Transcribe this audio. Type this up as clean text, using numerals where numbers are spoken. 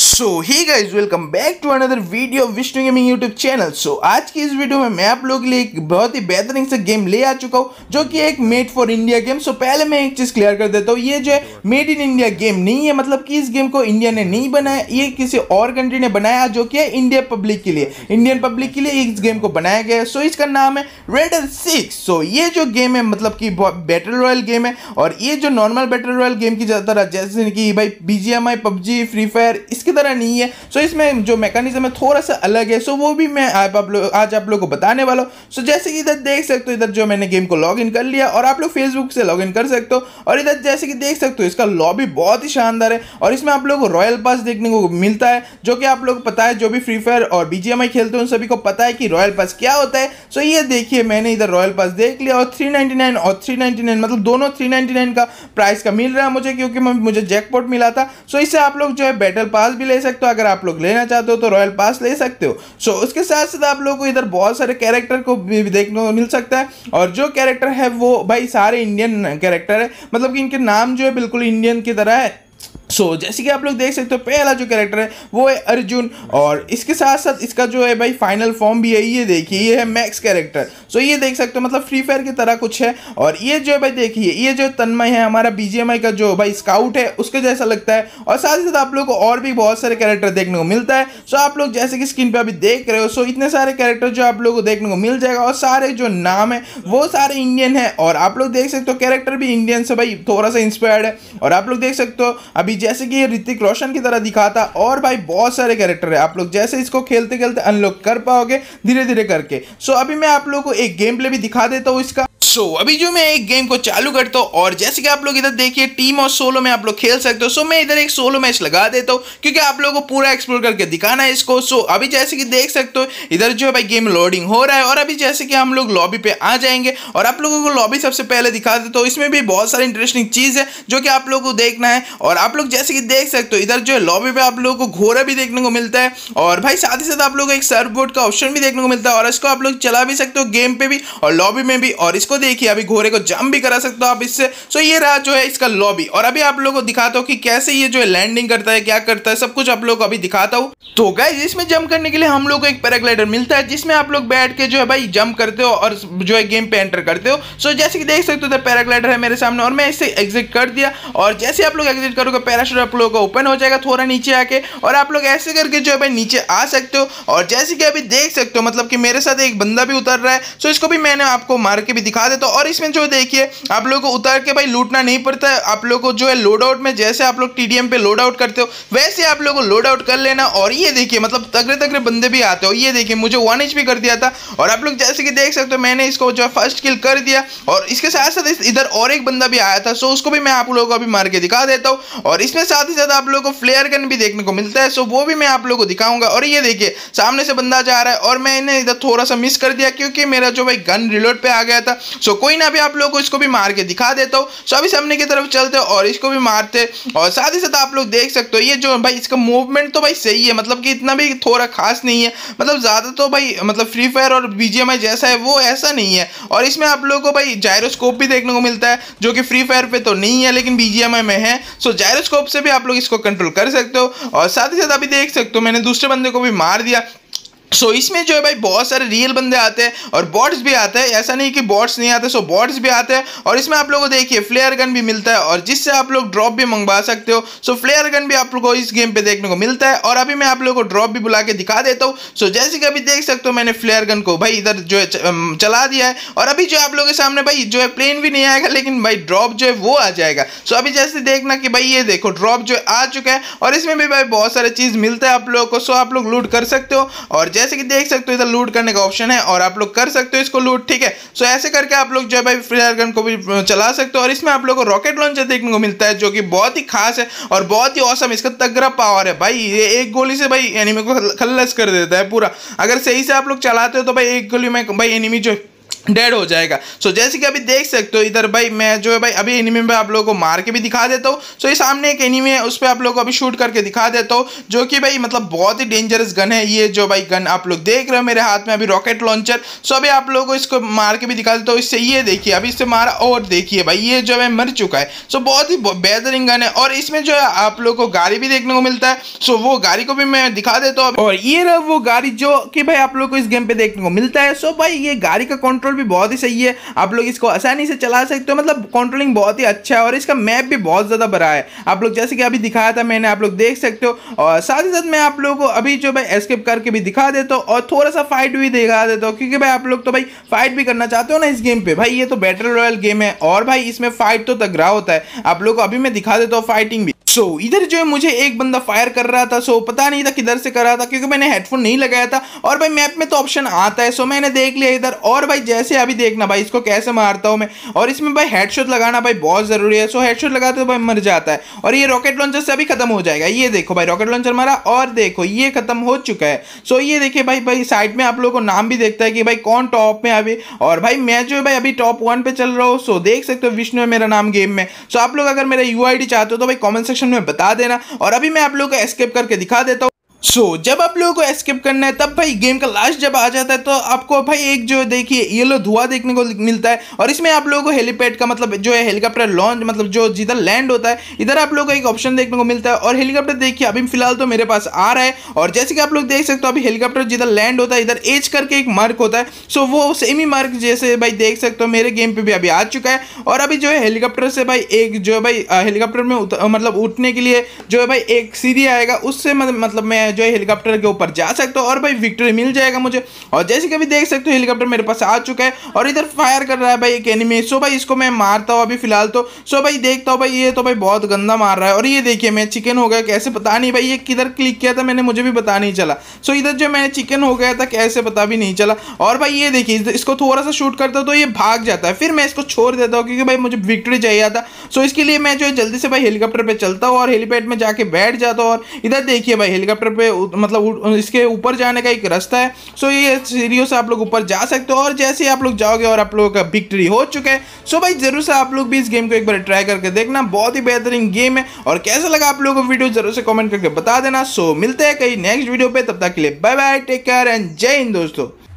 So hi guys welcome back to another video Vishnu gaming YouTube channel. So आज की इस video में मैं आप लोगों के लिए एक बहुत ही बेहतरीन से गेम ले आ चुका हूँ जो कि एक made for India game. So पहले मैं एक चीज क्लियर कर देता हूँ, ये जो है मेड इन इंडिया गेम नहीं है, मतलब कि इस गेम को इंडिया ने नहीं बनाया, ये किसी और कंट्री ने बनाया जो कि है इंडियन पब्लिक के लिए, इंडियन पब्लिक के लिए इस गेम को बनाया गया है। सो इसका नाम है रेडर 6। सो ये जो गेम है मतलब कि बैटल रॉयल गेम है, और ये जो नॉर्मल बैटल रॉयल गेम की तरह जैसे कि भाई BGMI PUBG फ्री फायर इसकी तरह नहीं है। सो इसमें जो मैकेनिज्म है थोड़ा सा अलग है, सो वो भी मैं आज आप लोगों को बताने वाला हूँ। सो जैसे कि इधर देख सकते हो, इधर जो मैंने गेम को लॉग इन कर लिया और आप लोग फेसबुक से लॉग इन कर सकते हो, और इधर जैसे कि देख सकते हो इसका लॉबी बहुत ही शानदार है, और इसमें आप लोगों को रॉयल पास देखने को मिलता है, जो कि आप लोग को पता है, जो भी फ्री फायर और BGMI खेलते हैं उन सभी को पता है कि रॉयल पास क्या होता है। सो ये देखिए मैंने इधर रॉयल पास देख लिया, और 399 और 399 मतलब दोनों 399 का प्राइस का मिल रहा है मुझे, क्योंकि मुझे जैकपॉट मिला था। सो इससे आप लोग जो है बैटल पास भी ले सकते हो, अगर आप लोग लेना चाहते हो तो रॉयल पास ले सकते हो। सो उसके साथ साथ आप लोगों को इधर बहुत सारे कैरेक्टर को भी देखने को मिल सकता है, और जो कैरेक्टर है वो भाई सारे इंडियन कैरेक्टर है, मतलब कि इनके नाम जो है बिल्कुल इंडियन की तरह है। सो जैसे कि आप लोग देख सकते हो पहला जो कैरेक्टर है वो है अर्जुन, और इसके साथ साथ इसका जो है भाई फाइनल फॉर्म भी है, ये देखिए ये है मैक्स कैरेक्टर। सो ये देख सकते हो मतलब फ्री फायर की तरह कुछ है, और ये जो है भाई देखिए ये जो तन्मय है हमारा BGMI का जो भाई स्काउट है उसके जैसा लगता है, और साथ ही साथ आप लोग को और भी बहुत सारे कैरेक्टर देखने को मिलता है। सो आप लोग जैसे कि स्क्रीन पे अभी देख रहे हो, सो इतने सारे कैरेक्टर जो आप लोग को देखने को मिल जाएगा, और सारे जो नाम है वो सारे इंडियन है, और आप लोग देख सकते हो कैरेक्टर भी इंडियन से भाई थोड़ा सा इंस्पायर्ड है। और आप लोग देख सकते हो अभी जैसे कि ये ऋतिक रोशन की तरह दिखाता, और भाई बहुत सारे कैरेक्टर है, आप लोग जैसे इसको खेलते खेलते अनलॉक कर पाओगे धीरे धीरे करके। सो अभी मैं आप लोगों को एक गेम प्ले भी दिखा देता हूँ इसका। सो अभी जो मैं एक गेम को चालू करता हूँ, और जैसे कि आप लोग इधर देखिए टीम और सोलो में आप लोग खेल सकते हो। सो मैं इधर एक सोलो मैच लगा देता हूँ क्योंकि आप लोगों को पूरा एक्सप्लोर करके दिखाना है इसको। सो अभी जैसे कि देख सकते हो इधर जो है भाई गेम लोडिंग हो रहा है, और अभी जैसे कि हम लोग लॉबी पे आ जाएंगे, और आप लोगों को लॉबी सबसे पहले दिखा देता हूँ। इसमें भी बहुत सारी इंटरेस्टिंग चीज है जो कि आप लोगों को देखना है, और आप लोग जैसे कि देख सकते हो इधर जो है लॉबी पे आप लोगों को घोड़ा भी देखने को मिलता है, और भाई साथ ही साथ आप लोगों को एक सर्फ बोर्ड का ऑप्शन भी देखने को मिलता है, और इसको आप लोग चला भी सकते हो गेम पे भी और लॉबी में भी। और इसको देखिए अभी घोड़े को जंप भी करा सकते हो आप इससे। सो ये रहा जो है इसका लॉबी, और अभी आप लोगों को दिखाता हूँ कि कैसे ये जो है लैंडिंग करता है, क्या करता है, सब कुछ आप लोगों को अभी दिखाता हूँ। तो गाइस इसमें जंप करने के लिए हम लोग को एक पैराग्लाइडर मिलता है, जिसमें आप लोग बैठ के जो है भाई जंप करते हो और जो है गेम पे एंटर करते हो। सो जैसे कि देख सकते हो पैराग्लाइडर है मेरे सामने, और मैं इससे एग्जिट कर दिया, और जैसे आप लोग एग्जिट करोगे पैराशूट आप लोगों को ओपन हो जाएगा थोड़ा नीचे आके, और आप लोग ऐसे करके जो है भाई नीचे आ सकते हो। और जैसे कि अभी देख सकते हो मतलब कि मेरे साथ एक बंदा भी उतर रहा है, सो इसको भी मैंने आपको मार के भी दिखा देता हूँ। और इसमें जो देखिए आप लोगों को उतर के भाई लूटना नहीं पड़ता है, आप लोगों को जो है लोड आउट में जैसे आप लोग TDM पे लोड आउट करते हो वैसे आप लोगों को लोड आउट कर लेना। और ये देखिए मतलब तगड़े तगड़े बंदे भी आते हो, ये देखिए मुझे 1 HP कर दिया था, और आप लोग जैसे कि देख सकते हो मैंने इसको जो है फर्स्ट किल कर दिया, और इसके साथ साथ इधर और एक बंदा भी आया था, सो उसको भी मैं आप लोगों को अभी मार के दिखा देता हूँ। और इसमें साथ ही साथ आप लोगों को फ्लेयर गन भी देखने को मिलता है, सो वो भी मैं आप लोगों को दिखाऊंगा। और ये देखिए सामने से बंदा जा रहा है, और मैंने इधर थोड़ा सा मिस कर दिया क्योंकि मेरा जो भाई गन रिलोड पे आ गया था। सो कोई ना, भी आप लोगों को इसको भी मार के दिखा देता हूँ। सो अभी सामने की तरफ चलते हो और इसको भी मारते, और साथ ही साथ आप लोग देख सकते हो ये जो भाई इसका मूवमेंट तो भाई सही है, मतलब कि इतना भी थोड़ा खास नहीं है, मतलब ज्यादा तो भाई मतलब फ्री फायर और BGMI जैसा है वो ऐसा नहीं है। और इसमें आप लोगों को भाई जायरोस्कोप भी देखने को मिलता है, जो कि फ्री फायर पे तो नहीं है लेकिन BGMI में है। सो जायरोस्कोप से भी आप लोग इसको कंट्रोल कर सकते हो, और साथ ही साथ अभी देख सकते हो मैंने दूसरे बंदे को भी मार दिया। सो इसमें जो है भाई बहुत सारे रियल बंदे आते हैं और बॉट्स भी आते हैं, ऐसा नहीं कि बॉट्स नहीं आते, सो बॉट्स भी आते हैं। और इसमें आप लोगों को देखिए फ्लेयर गन भी मिलता है, और जिससे आप लोग ड्रॉप भी मंगवा सकते हो। सो फ्लेयर गन भी आप लोगों को इस गेम पे देखने को मिलता है, और अभी मैं आप लोगों को ड्रॉप भी बुला के दिखा देता हूँ। सो जैसे कि अभी देख सकते हो मैंने फ्लेयर गन को भाई इधर जो है चला दिया है, और अभी जो आप लोगों के सामने भाई जो है प्लेन भी नहीं आएगा लेकिन भाई ड्रॉप जो है वो आ जाएगा। सो अभी जैसे देखना कि भाई ये देखो ड्रॉप जो आ चुका है, और इसमें भी भाई बहुत सारे चीज मिलता है आप लोगों को। सो आप लोग लूट कर सकते हो, और जैसे कि देख सकते हो लूट करने का ऑप्शन है, और आप लोग कर सकते हो इसको लूट, ठीक है। सो ऐसे करके आप लोग जो है भाई फ्लेयर गन को भी चला सकते हो। और इसमें आप लोगों को रॉकेट लॉन्चर देखने को मिलता है, जो कि बहुत ही खास है और बहुत ही औसम, इसका तगड़ा पावर है भाई। ये एक गोली से भाई एनिमी को खल्लस कर देता है पूरा, अगर सही से आप लोग चलाते हो तो भाई एक गोली में भाई एनिमी जो डेड हो जाएगा। सो जैसे कि अभी देख सकते हो इधर भाई मैं जो है भाई अभी एनिमी में आप लोगों को मार के भी दिखा देता हूँ। सो ये सामने एक एनिमी है, उस पर आप लोगों को अभी शूट करके दिखा देता हूँ, जो कि भाई मतलब बहुत ही डेंजरस गन है। ये जो भाई गन आप लोग देख रहे हो मेरे हाथ में अभी रॉकेट लॉन्चर। सो अभी आप लोगों को इसको मार के भी दिखा देता हूँ। इससे ये देखिए अभी इससे मारा और देखिए भाई ये जो है मर चुका है। सो बहुत ही बेहतरीन गन है और इसमें जो है आप लोगों को गाड़ी भी देखने को मिलता है। सो वो गाड़ी को भी मैं दिखा देता हूँ और ये रहा वो गाड़ी जो कि भाई आप लोग को इस गेम पे देखने को मिलता है। सो भाई ये गाड़ी का कंट्रोल भी बहुत ही सही है, आप लोग इसको आसानी से चला सकते हो, मतलब कंट्रोलिंग बहुत ही अच्छा है और इसका मैप भी बहुत ज्यादा बड़ा है। आप लोग जैसे कि अभी दिखाया था मैंने, आप लोग देख सकते हो। और साथ ही साथ मैं आप लोगों को अभी जो भाई एस्केप करके भी दिखा देता हूँ और थोड़ा सा फाइट भी दिखा देता हूँ, क्योंकि भाई आप लोग तो भाई फाइट भी करना चाहते हो ना इस गेम पे। भाई ये तो बैटल रॉयल गेम है और भाई इसमें फाइट तो तगड़ा होता है। आप लोग को अभी मैं दिखा देता हूँ फाइटिंग भी। सो इधर जो है मुझे एक बंदा फायर कर रहा था। सो पता नहीं था किधर से कर रहा था, क्योंकि मैंने हेडफोन नहीं लगाया था और भाई मैप में तो ऑप्शन आता है। सो मैंने देख लिया इधर और भाई जैसे अभी देखना भाई इसको कैसे मारता हूं मैं। और इसमें भाई हेडशॉट लगाना भाई बहुत जरूरी है। सो हेडशॉट लगाते तो भाई मर जाता है और ये रॉकेट लॉन्चर से अभी खत्म हो जाएगा। ये देखो भाई रॉकेट लॉन्चर मारा और देखो ये खत्म हो चुका है। सो ये देखिए भाई साइड में आप लोगों को नाम भी देखता है कि भाई कौन टॉप में अभी। और भाई मैं जो है भाई अभी टॉप 1 पे चल रहा हूँ। सो देख सकते हो विष्णु है मेरा नाम गेम में। सो आप लोग अगर मेरा यूआईडी चाहते हो तो भाई कमेंट सेक्शन में बता देना और अभी मैं आप लोगों को एस्केप करके दिखा देता हूँ। जब आप लोगों को एस्केप करना है तब भाई गेम का लास्ट जब आ जाता है तो आपको भाई एक जो देखिए येलो धुआं देखने को मिलता है और इसमें आप लोगों को हेलीपैड का मतलब जो है हेलीकॉप्टर लॉन्च मतलब जो जिधर लैंड होता है इधर आप लोगों को एक ऑप्शन देखने को मिलता है। और हेलीकॉप्टर देखिए अभी फिलहाल तो मेरे पास आ रहा है और जैसे कि आप लोग देख सकते हो अभी हेलीकॉप्टर जिधर लैंड होता है इधर एज करके एक मार्क होता है। सो वो सेम ही मार्क जैसे भाई देख सकते हो मेरे गेम पे भी अभी आ चुका है। और अभी जो है हेलीकॉप्टर से भाई एक जो है भाई हेलीकॉप्टर में मतलब उठने के लिए जो है भाई एक सीढ़ी आएगा, उससे मतलब मैं जो है हेलीकॉप्टर के ऊपर जा सकता हूँ और भाई विक्ट्री मिल जाएगा मुझे। और जैसे कि अभी देख सकते हो हेलीकॉप्टर मेरे पास आ चुका है और इधर फायर कर रहा है भाई एक एनिमी। सो भाई इसको मैं मारता हूँ अभी फिलहाल तो। सो भाई देखता हूँ भाई ये तो भाई बहुत गंदा मार रहा है और ये देखिए मैं चिकन हो गया कैसे पता नहीं भाई ये किधर क्लिक किया था मैंने मुझे भी पता नहीं चला। सो इधर जो मैंने चिकन हो गया था कैसे पता भी नहीं चला। और भाई ये देखिए इसको थोड़ा सा शूट करता हूँ तो ये भाग जाता है, फिर मैं इसको छोड़ देता हूँ क्योंकि भाई मुझे विक्ट्री चाहिए था। सो इसके लिए मैं जो है जल्दी से भाई हेलीकॉप्टर पे चलता हूँ और हेलीपैड में जाके बैठ जाता हूँ। और इधर देखिए भाई हेलीकॉप्टर पे मतलब इसके ऊपर जाने का एक रास्ता है। सो ये सीढ़ियों से आप लोग ऊपर जा सकते हो और जैसे ही आप लोग जाओगे और आप लोगों का विक्ट्री हो चुका है। सो भाई जरूर से आप लोग भी इस गेम को एक बार ट्राई करके देखना, बहुत ही बेहतरीन गेम है। और कैसा लगा आप लोगों को वीडियो जरूर से कमेंट करके बता देना। सो मिलते हैं कहीं नेक्स्ट वीडियो पे, तब तक के लिए bye bye, take care and जय हिंद दोस्तों।